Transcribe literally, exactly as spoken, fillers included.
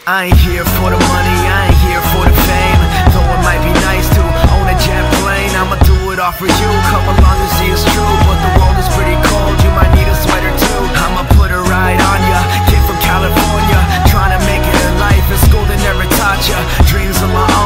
I ain't here for the money, I ain't here for the fame. Though it might be nice to own a jet plane, I'ma do it all for you, come along and see it's true. But the world is pretty cold, you might need a sweater too. I'ma put a ride on ya, kid from California, trying to make it in life. In school they never taught ya, dreams of my